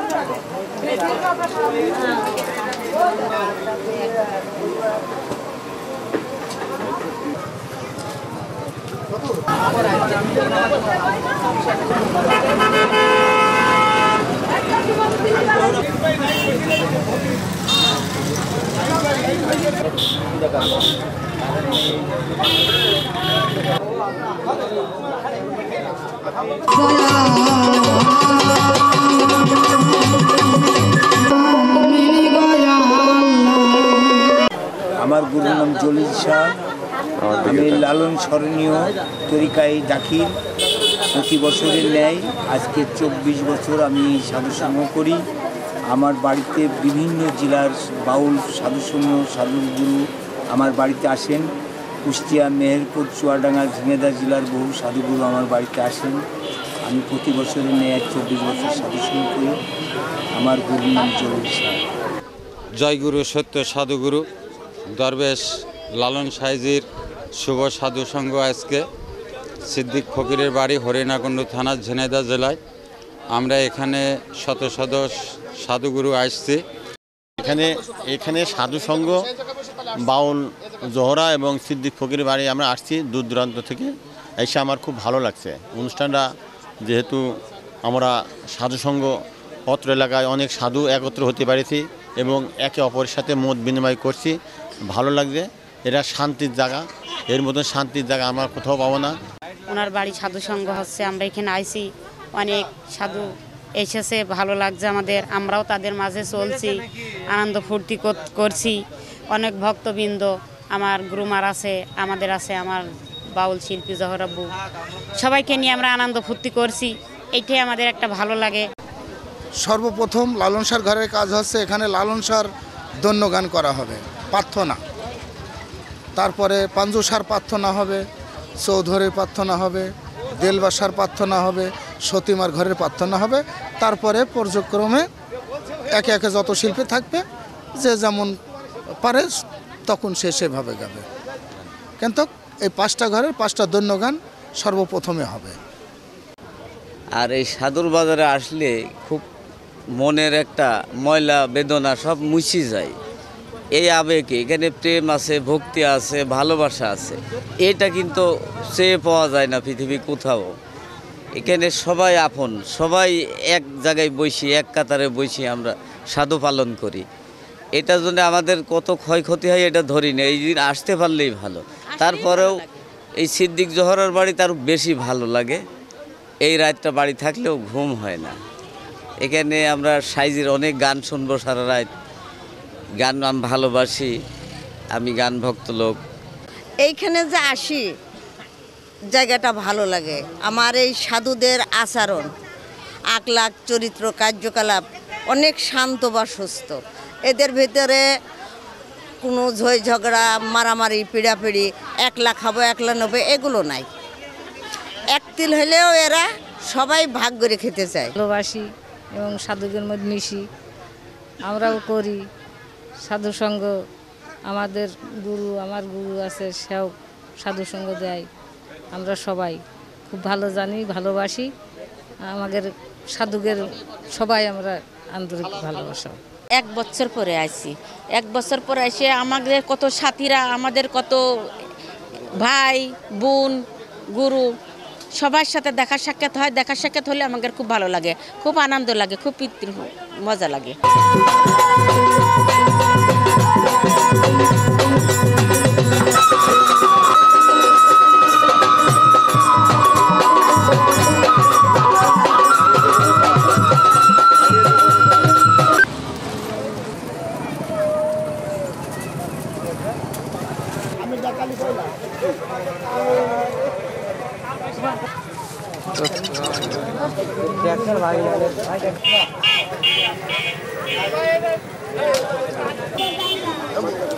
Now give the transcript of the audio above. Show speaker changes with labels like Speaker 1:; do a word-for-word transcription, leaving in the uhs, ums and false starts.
Speaker 1: আমার গুরুর নাম জলিল শাহ। আমি লালন স্মরণীয় তরিকায় দাখিল। প্রতি বছরের ন্যায় আজকে চব্বিশ বছর আমি সাধুসঙ্গ করি। আমার বাড়িতে বিভিন্ন জেলার বাউল সাধুসঙ্গ সাধুগুরু আমার বাড়িতে আসেন। কুষ্টিয়া, মেহেরপুর, চুয়াডাঙ্গা, ঝিনাইদহ জেলার বহু সাধুগুরু আমার বাড়িতে আসেন। আমি প্রতি বছরের ন্যায় চব্বিশ বছর সাধুসঙ্গ করি। আমার গুরুর নাম জলিল শাহ।
Speaker 2: জয়গুরু সত্য সাধুগুরু দরবেশ লালন সাইজির শুভ সাধুসঙ্গ আজকে সিদ্দিক ফকিরের বাড়ি হরিণাকুণ্ড থানা, ঝিনাইদহ জেলায়। আমরা এখানে শত শত সাধুগুরু আসছি।
Speaker 3: এখানে এখানে সাধুসঙ্গ বাউল জোহরা এবং সিদ্দিক ফকিরের বাড়ি আমরা আসছি দূর দূরান্ত থেকে। এসে আমার খুব ভালো লাগছে অনুষ্ঠানটা, যেহেতু আমরা সাধুসঙ্গ অত্র এলাকায় অনেক সাধু একত্র হতে পেরেছি এবং একে অপরের সাথে মত বিনিময় করছি। ভালো লাগছে। এটা শান্তির জায়গা, এর মতন শান্তির জায়গা আমরা কোথাও পাবো না।
Speaker 4: ওনার বাড়ি সাধুসঙ্গ হচ্ছে, আমরা এখানে আইছি, অনেক সাধু এসেছে, ভালো লাগছে আমাদের। আমরাও তাদের মাঝে চলছি, আনন্দ ফুর্তি করছি। অনেক ভক্তবৃন্দ আমার গুরুমার আছে, আমাদের আছে, আমার বাউল শিল্পী জহর আব্বু, সবাইকে নিয়ে আমরা আনন্দ ফুর্তি করছি। এইটাই আমাদের একটা ভালো লাগে।
Speaker 5: সর্বপ্রথম লালন শাহর ঘরের কাজ হচ্ছে এখানে লালন শাহর দন্যগান করা হবে, প্রার্থনা। তারপরে পাঞ্জুসার প্রার্থনা হবে, চৌধুরীর প্রার্থনা হবে, দেলবাসার প্রার্থনা হবে, সতীমার ঘরের প্রার্থনা হবে। তারপরে পর্যক্রমে একে একে যত শিল্পী থাকবে, যে যেমন পারে তখন সে সেভাবে গাবে। কিন্তু এই পাঁচটা ঘরের পাঁচটা দন্যগান সর্বপ্রথমে হবে।
Speaker 6: আর এই সাধুর বাজারে আসলে খুব মনের একটা ময়লা বেদনা সব মুছে যায়। এই আবেগে এখানে প্রেম আছে, ভক্তি আছে, ভালোবাসা আছে। এটা কিন্তু চেয়ে পাওয়া যায় না পৃথিবী কোথাও। এখানে সবাই আপন, সবাই এক জায়গায় বসি, এক কাতারে বসি আমরা সাধু পালন করি। এটার জন্য আমাদের কত ক্ষয়ক্ষতি হয় এটা ধরি না, এই দিন আসতে পারলেই ভালো। তারপরেও এই সিদ্দিক জহরের বাড়ি তার বেশি ভালো লাগে। এই রাতটা বাড়ি থাকলেও ঘুম হয় না। এখানে আমরা সাইজির অনেক গান শুনবো সারা রাত। গান আমি ভালোবাসি, আমি গান ভক্ত লোক।
Speaker 7: এইখানে যে আসি জায়গাটা ভালো লাগে। আমার এই সাধুদের আচরণ, আকলাক, চরিত্র, কার্যকলাপ অনেক শান্ত বা সুস্থ। এদের ভিতরে কোনো ঝই ঝগড়া, মারামারি, পিড়াপিড়ি, একলা খাবো একলা নেবো এগুলো নাই। এক তিল হলেও এরা সবাই ভাগ করে খেতে চায়।
Speaker 8: ভালোবাসি এবং সাধুদের মধ্যে মিশি, আমরাও করি সাধুসঙ্গ। আমাদের গুরু, আমার গুরু আছে, সেও সাধুসঙ্গ দেয়। আমরা সবাই খুব ভালো জানি, ভালোবাসি। আমাদের সাধুদের সবাই আমরা আন্তরিক ভালোবাসা।
Speaker 4: এক বছর পরে আসছি, এক বছর পরে এসে আমাদের কত সাথীরা, আমাদের কত ভাই বোন, গুরু সবার সাথে দেখা সাক্ষাৎ হয়। দেখা সাক্ষাৎ হলে আমাদের খুব ভালো লাগে, খুব আনন্দ লাগে, খুব মজা লাগে।
Speaker 5: ভাই